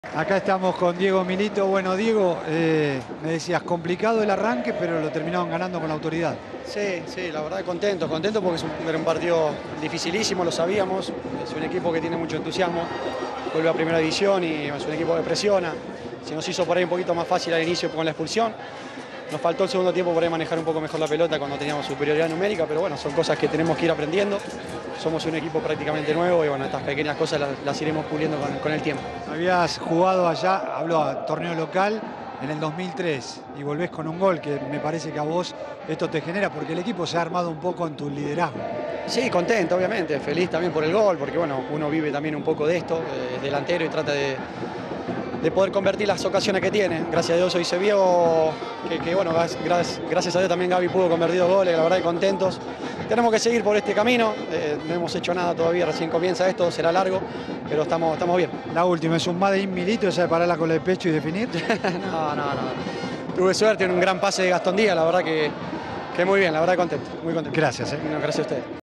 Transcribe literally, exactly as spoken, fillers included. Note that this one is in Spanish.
Acá estamos con Diego Milito. Bueno, Diego, eh, me decías, complicado el arranque, pero lo terminaron ganando con la autoridad. Sí, sí, la verdad contento, contento porque es un, era un partido dificilísimo, lo sabíamos. Es un equipo que tiene mucho entusiasmo, vuelve a primera división y es un equipo que presiona. Se nos hizo por ahí un poquito más fácil al inicio con la expulsión. Nos faltó el segundo tiempo por ahí manejar un poco mejor la pelota cuando teníamos superioridad numérica, pero bueno, son cosas que tenemos que ir aprendiendo. Somos un equipo prácticamente nuevo y bueno, estas pequeñas cosas las, las iremos puliendo con, con el tiempo. Habías jugado allá, hablo a torneo local, en el dos mil tres y volvés con un gol que me parece que a vos esto te genera porque el equipo se ha armado un poco en tu liderazgo. Sí, contento, obviamente, feliz también por el gol, porque bueno, uno vive también un poco de esto, eh, delantero y trata de, de poder convertir las ocasiones que tiene. Gracias a Dios hoy se vio que, que bueno, gracias, gracias a Dios también Gaby pudo convertir dos goles, la verdad que contentos. Tenemos que seguir por este camino, eh, no hemos hecho nada todavía, recién comienza esto, será largo, pero estamos, estamos bien. La última, es un Made in Milito, esa de pararla con el pecho y definir. no, no, no. Tuve suerte en un gran pase de Gastón Díaz, la verdad que, que muy bien, la verdad contento, muy contento. Gracias. Eh. No, gracias a ustedes.